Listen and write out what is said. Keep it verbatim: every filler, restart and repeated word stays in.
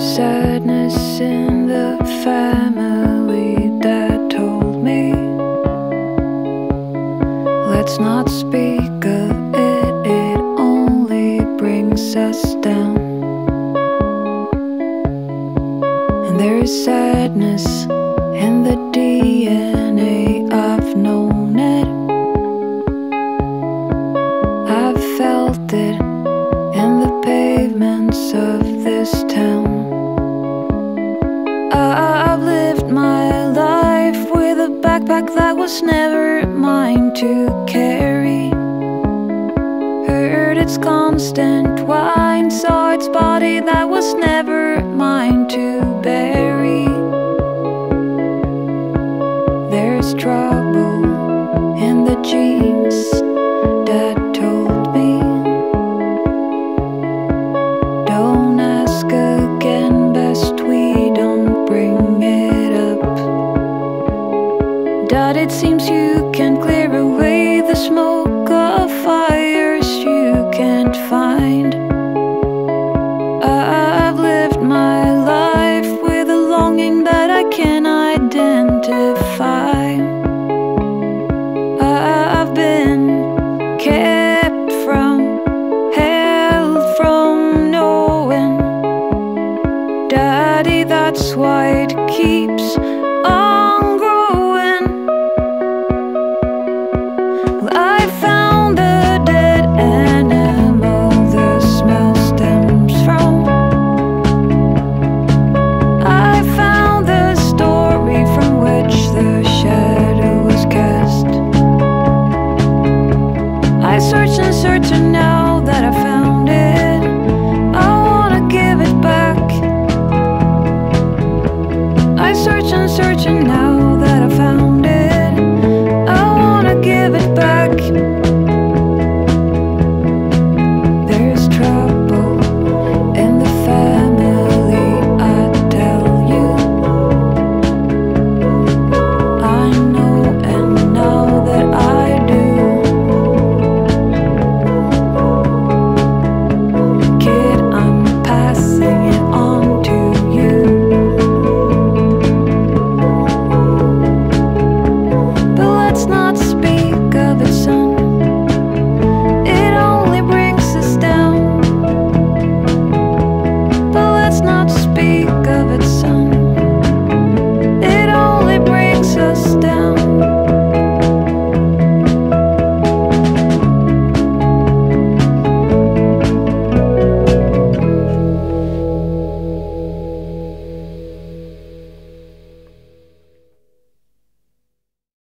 sadness in the family that told me, let's not speak of it, it only brings us down. And there is sadness in the D N A, I've known it, I've felt it in the pavements of this town. I've lived my life with a backpack that was never mine to carry. Heard its constant whine, saw its body that was never mine to bury. There's trouble in the jeans that told me, don't ask again, best we don't bring it up. Dad, it seems you can clear away the smoke of fires you can't find. I've lived my life with a longing that I can identify. I've been kept from, held from knowing, Daddy, that's why it keeps